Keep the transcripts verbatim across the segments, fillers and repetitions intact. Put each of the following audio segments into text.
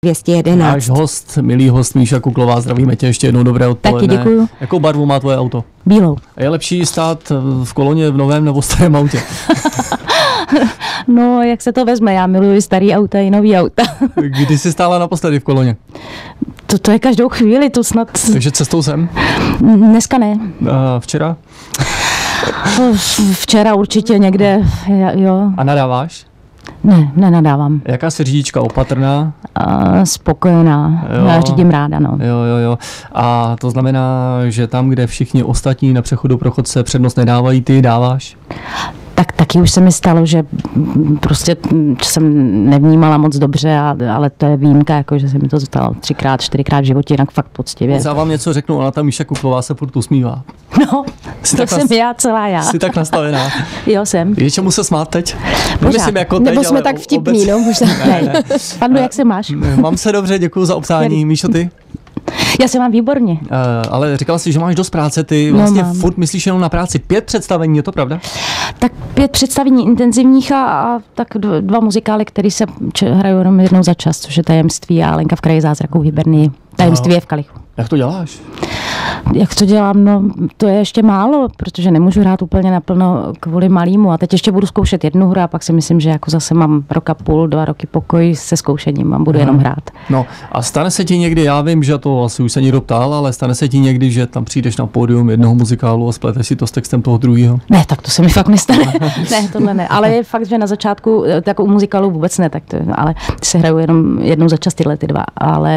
dvě stě jedenáct. Náš host, milý host Míša Kuklová, zdravíme tě ještě jednou, dobré odpoledne. Taky děkuju. Jakou barvu má tvoje auto? Bílou. A je lepší stát v koloně v novém nebo starém autě? No, jak se to vezme, já miluji starý auta i nový auta. Kdy jsi stála naposledy v koloně? To, to je každou chvíli, to snad... Takže cestou sem? Dneska ne. A včera? Včera určitě někde, jo. A nadáváš? Ne, nenadávám. Jaká jsi řidička, opatrná? A spokojená, jo. Já řídím ráda, no. Jo, jo, jo. A to znamená, že tam, kde všichni ostatní na přechodu pro chodce přednost nedávají, ty dáváš? Tak taky už se mi stalo, že prostě jsem nevnímala moc dobře, a, ale to je výjimka, jako, že se mi to stalo třikrát, čtyřikrát v životě, jinak fakt poctivě. Já vám něco řeknu, ona ta Míša Kuklová se furt usmívá. No, jsi to jsem nas... já celá já. Jsi tak nastavená. Jo, jsem. Je čemu se smát teď? Nemyslím jako teď, nebo jsme tak vtipný, obec... no možná. Ne, ne. Panu, jak se máš? Mám se dobře, děkuji za obsání. Míšo, ty? Já se mám výborně. Uh, ale říkala jsi, že máš dost práce, ty vlastně no, furt myslíš jenom na práci. Pět představení, je to pravda? Tak pět představení intenzivních a, a tak dva muzikály, které se hrajou jenom jednou za čas, což je Tajemství a Lenka v kraji zázraků v Hybernii. Tajemství no. je v Kalichu. Jak to děláš? Jak to dělám? No, to je ještě málo, protože nemůžu hrát úplně naplno kvůli malýmu. A teď ještě budu zkoušet jednu hru a pak si myslím, že jako zase mám rok a půl, dva roky pokoj se zkoušením a budu Aha. jenom hrát. No a stane se ti někdy, já vím, že to asi už se někdo ptal, ale stane se ti někdy, že tam přijdeš na pódium jednoho muzikálu a spleteš si to s textem toho druhého? Ne, tak to se mi fakt nestane. Ne, tohle ne. Ale je fakt, že na začátku, tak u muzikálu vůbec ne, tak to, ale se hrajou jenom jednou za čas tyhle ty dva. Ale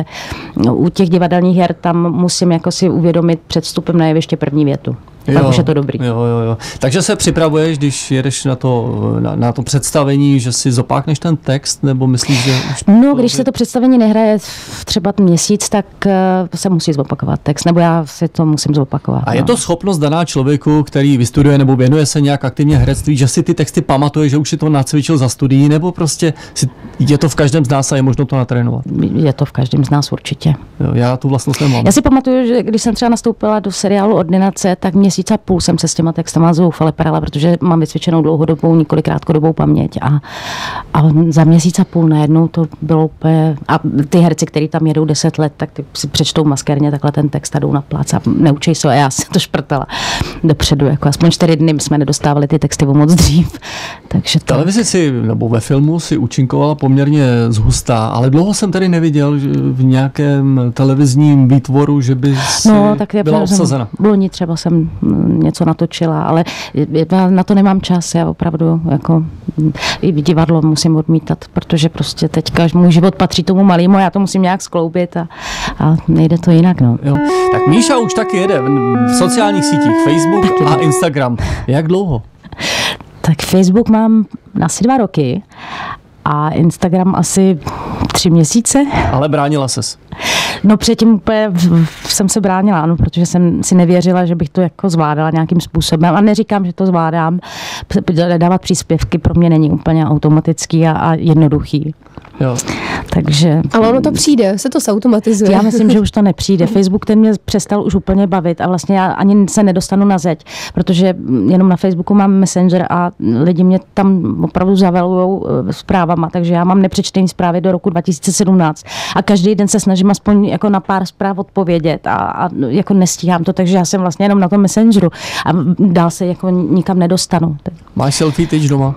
u těch divadelních her tam musím jako si uvědomit před vstupem na jeviště první větu. Tak jo, už je to dobrý. Jo, jo, jo. Takže se připravuješ, když jedeš na to, na, na to představení, že si zopákneš ten text, nebo myslíš, že... Už no, když se to představení nehraje třeba měsíc, tak uh, se musí zopakovat text, nebo já si to musím zopakovat. A no. je to schopnost daná člověku, který vystuduje nebo věnuje se nějak aktivně herectví, že si ty texty pamatuje, že už si to nacvičil za studií, nebo prostě si, je to v každém z nás a je možno to natrénovat? Je to v každém z nás určitě. Jo, já tu vlastnost nemám. Já si pamatuju, že když jsem třeba nastoupila do seriálu Ordinace, tak měsíc a půl jsem se s těma textama zoufale perala, protože mám vycvičenou dlouhodobou, nikoli krátkodobou paměť a, a za měsíc a půl najednou to bylo úplně, a ty herci, kteří tam jedou deset let, tak ty si přečtou maskérně takhle ten text a jdou na plác a neučí se a já si to šprtala dopředu, jako aspoň čtyři dny jsme nedostávali ty texty o moc dřív. Takže to... Televizi si, nebo ve filmu si účinkovala poměrně zhustá, ale dlouho jsem tady neviděl že v nějakém televizním výtvoru, že by si no, tak byla obsazena. V loni třeba jsem něco natočila, ale já na to nemám čas, já opravdu jako i divadlo musím odmítat, protože prostě teďka můj život patří tomu malému, já to musím nějak skloubit a, a nejde to jinak. No. Jo. Tak Míša už taky jede v sociálních sítích, Facebook taky. A Instagram. Jak dlouho? Tak Facebook mám asi dva roky a Instagram asi tři měsíce. Ale bránila ses? No předtím úplně jsem se bránila, ano, protože jsem si nevěřila, že bych to jako zvládala nějakým způsobem. A neříkám, že to zvládám. Dávat příspěvky pro mě není úplně automatický a, a jednoduchý. Jo. Takže... Ale ono to přijde, se to zautomatizuje. Já myslím, že už to nepřijde. Facebook ten mě přestal už úplně bavit a vlastně já ani se nedostanu na zeď, protože jenom na Facebooku mám Messenger a lidi mě tam opravdu zavelujou zprávama, takže já mám nepřečtený zprávy do roku dva tisíce sedmnáct a každý den se snažím aspoň jako na pár zpráv odpovědět a, a jako nestíhám to, takže já jsem vlastně jenom na tom Messengeru a dál se jako nikam nedostanu. Máš selfie tyč doma?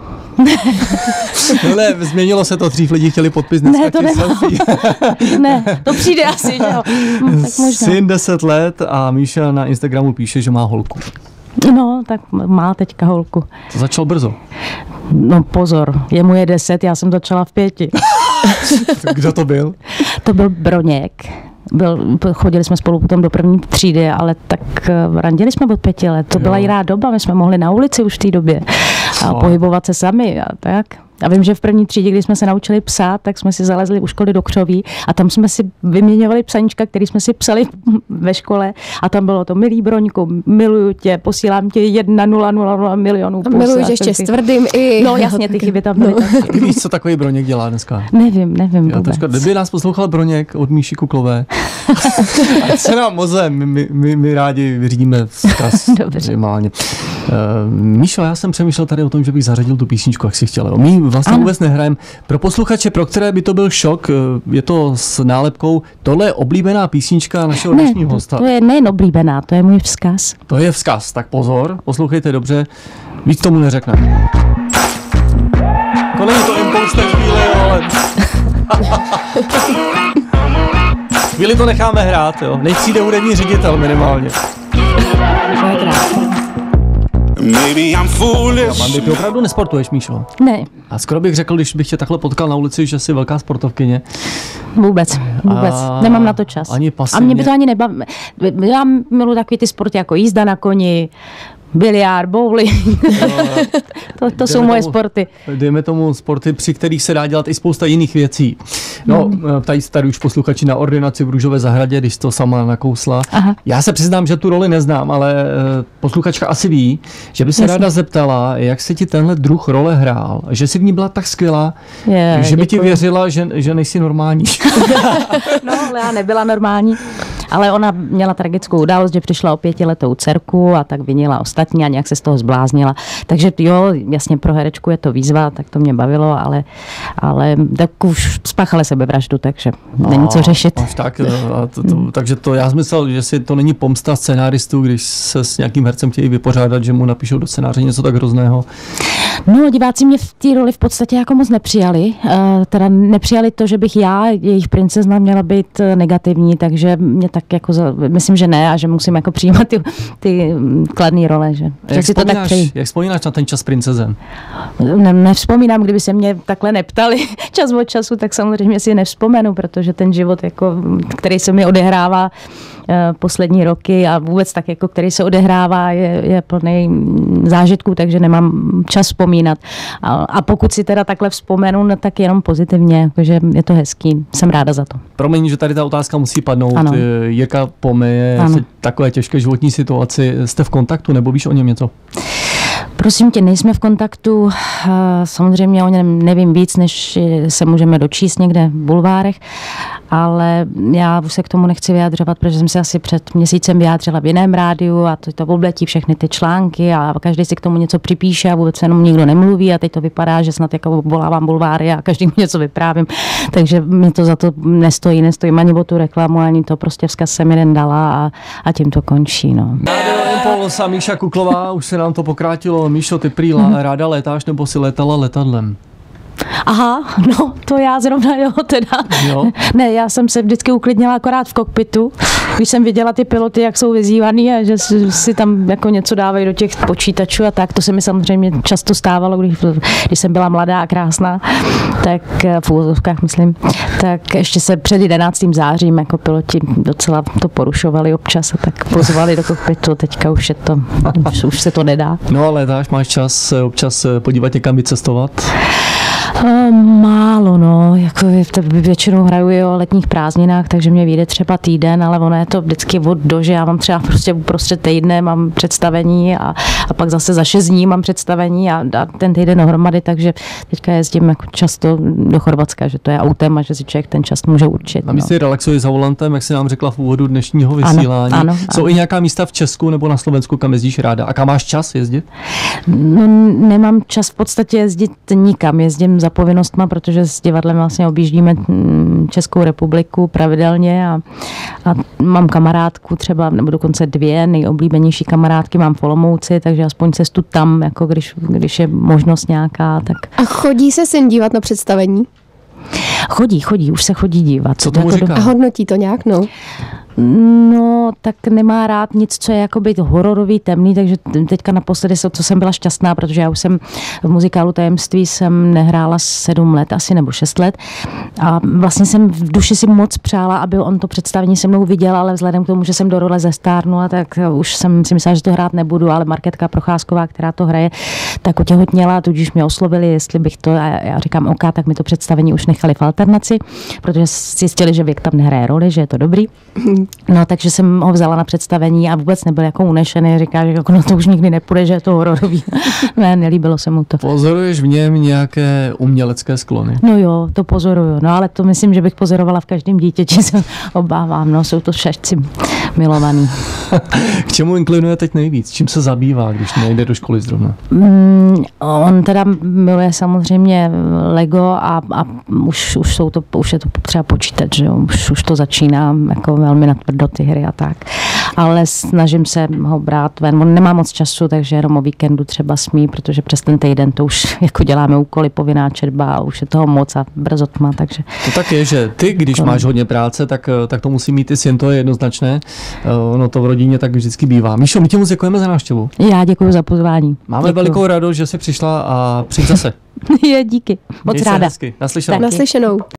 No ne, změnilo se to, dřív lidi chtěli podpis, dneska ne, to selfie. Ne, to přijde asi, že jo. Hm, tak možná. Syn deset let a Míša na Instagramu píše, že má holku. No, tak má teďka holku. To začal brzo. No pozor, jemu je deset, já jsem začala v pěti. Kdo to byl? To byl Broněk. Byl, chodili jsme spolu potom do první třídy, ale tak randili jsme od pěti let. To byla jiná doba, my jsme mohli na ulici už v té době a pohybovat se sami a tak. A vím, že v první třídě, když jsme se naučili psát, tak jsme si zalezli u školy do křoví a tam jsme si vyměňovali psaníčka, který jsme si psali ve škole a tam bylo to: milý Broňku, miluju tě, posílám tě jedna nula nula nula milionů. A miluju tě ještě s tvrdým i... No jasně, ty chyby tam byly. No. Víš, co takový Broněk dělá dneska? Nevím, nevím. Já teďka, kdyby nás poslouchal Broněk od Míši Kuklové, ať se nám moze, my, my, my rádi vyřídíme vzkaz. Dobře. Minimálně. Míšo, já jsem přemýšlel tady o tom, že bych zařadil tu písničku, jak si chtěl. My vlastně ano. vůbec nehrajeme. Pro posluchače, pro které by to byl šok, je to s nálepkou, tohle je oblíbená písnička našeho ne, dnešního hosta. To je nejen oblíbená, to je můj vzkaz. To je vzkaz, tak pozor, poslouchejte dobře, víc tomu neřekneme. To není to impuls té chvíli, ale... Chvíli to necháme hrát, jo. Než přijde hudební ředitel minimálně. To je krásné. Mandy, ty opravdu nesportuješ, Míšo? Ne. A skoro bych řekl, když bych tě takhle potkal na ulici, že jsi velká sportovkyně. Vůbec, vůbec. A nemám na to čas. Ani pasivně. A mě by to ani nebaví. Já miluji takový ty sporty jako jízda na koni, biliard, bowling. to to jsou moje tomu, sporty. Dejme tomu sporty, při kterých se dá dělat i spousta jiných věcí. No, hmm. ptají se tady už posluchači na ordinaci v Růžové zahradě, když to sama nakousla. Aha. Já se přiznám, že tu roli neznám, ale posluchačka asi ví, že by se Jasně. ráda zeptala, jak se ti tenhle druh role hrál, že jsi v ní byla tak skvělá, je, že by děkuji. Ti věřila, že, že nejsi normální. No, ale já nebyla normální. Ale ona měla tragickou událost, že přišla o pětiletou dcerku a tak vinila ostatní a nějak se z toho zbláznila. Takže jo, jasně pro herečku je to výzva, tak to mě bavilo, ale, ale tak už spáchali sebevraždu, takže není co řešit. Až tak, a to, to, takže to já myslel, že si to není pomsta scenáristů, když se s nějakým hercem chtějí vypořádat, že mu napíšou do scénáře něco tak hrozného. No, diváci mě v té roli v podstatě jako moc nepřijali. Uh, teda nepřijali to, že bych já, jejich princezna, měla být negativní, takže mě tak jako, za, myslím, že ne a že musím jako přijímat ty, ty kladné role. Že, jak, si to tak přeji. Jak vzpomínáš na ten čas princezen? Ne, nevzpomínám, kdyby se mě takhle neptali čas od času, tak samozřejmě si nevzpomenu, protože ten život, jako, který se mi odehrává poslední roky a vůbec tak, jako který se odehrává, je, je plný zážitků, takže nemám čas vzpomínat. A, a pokud si teda takhle vzpomenu, no, tak jenom pozitivně, takže je to hezký. Jsem ráda za to. Promiň, že tady ta otázka musí padnout. Ano. Jirka Pomeje v takové těžké životní situaci. Jste v kontaktu nebo víš o něm něco? Prosím tě, nejsme v kontaktu, samozřejmě o něm nevím víc, než se můžeme dočíst někde v bulvárech, ale já už se k tomu nechci vyjadřovat, protože jsem se asi před měsícem vyjádřila v jiném rádiu a to, to obletí všechny ty články a každý si k tomu něco připíše a vůbec se jenom nikdo nemluví a teď to vypadá, že snad jako volávám bulváry a každý mu něco vyprávím, takže mi to za to nestojí, nestojí ani o tu reklamu, ani to, prostě vzkaz jsem jeden dala a, a tím to končí. No. Impuls a Míša Kuklová, už se nám to pokrátilo. Míšo, ty prý mm. ráda létáš nebo si létala letadlem? Aha, no to já zrovna jo, teda. Jo? Ne, já jsem se vždycky uklidnila akorát v kokpitu, když jsem viděla ty piloty, jak jsou vyzývaný a že si, si tam jako něco dávají do těch počítačů a tak, to se mi samozřejmě často stávalo, když, když jsem byla mladá a krásná, tak v úvozovkách myslím, tak ještě se před jedenáctým zářím jako piloti docela to porušovali občas a tak pozvali do kokpitu, teďka už je to, už, už se to nedá. No ale dáš, máš čas občas podívat někam vycestovat? Málo, no, jako většinou hraju i o letních prázdninách, takže mě vyjde třeba týden, ale ono je to vždycky od do, že já mám třeba prostě uprostřed týdne mám představení a, a pak zase za šest dní mám představení a, a ten týden dohromady, takže teďka jezdím jako často do Chorvatska, že to je autem a že si člověk ten čas může určit. A my no. si relaxuješ za volantem, jak jsi nám řekla v úvodu dnešního vysílání. Ano, ano, Jsou ano. i nějaká místa v Česku nebo na Slovensku, kam jezdíš ráda? A kam máš čas jezdit? No, nemám čas v podstatě jezdit nikam, jezdím za povinnostma, protože s divadlem vlastně objíždíme Českou republiku pravidelně a, a mám kamarádku třeba, nebo dokonce dvě nejoblíbenější kamarádky mám v Olomouci, takže aspoň cestu tam, jako když, když je možnost nějaká. Tak... A chodí se syn dívat na představení? Chodí, chodí, už se chodí dívat. Co tomu říká? A hodnotí to nějak, no? No, tak nemá rád nic, co je jako být hororový, temný, takže teďka naposledy, co jsem byla šťastná, protože já už jsem v muzikálu Tajemství jsem nehrála sedm let asi, nebo šest let a vlastně jsem v duši si moc přála, aby on to představení se mnou viděl, ale vzhledem k tomu, že jsem do role zestárnula, tak už jsem si myslela, že to hrát nebudu, ale Markétka Procházková, která to hraje, tak otěhotněla, tudíž mě oslovili, jestli bych to, a já říkám OK, tak mi to představení už nechali v alternaci, protože zjistili, že věk tam nehraje roli, že je to dobrý. No, takže jsem ho vzala na představení a vůbec nebyl jako unešený. Říká, že jako, no, to už nikdy nepůjde, že je to hororový. Ne, nelíbilo se mu to. Pozoruješ v něm nějaké umělecké sklony? No jo, to pozoruju. No ale to myslím, že bych pozorovala v každém dítěti, se obávám. No, jsou to šašci milovaný. K čemu inklinuje teď nejvíc? Čím se zabývá, když nejde do školy zrovna? Mm, on teda miluje samozřejmě Lego a, a už, už, jsou to, už je to třeba počítač, že jo? Už, už to začíná jako velmi natvrdo ty hry a tak. Ale snažím se ho brát ven. On nemá moc času, takže jenom o víkendu třeba smí, protože přes ten týden to už jako děláme úkoly, povinná četba a už je toho moc a brzo tma, takže... To tak je, že ty, když to... máš hodně práce, tak, tak to musí mít i syn, to je jednoznačné. Ono to v rodině tak vždycky bývá. Míšo, my tě moc děkujeme za návštěvu. Já děkuji za pozvání. Máme děkuju. velikou radost, že jsi přišla a přijď zase. Je, díky. Moc Měj se ráda. hezky. Naslyšenou. Naslyšenou.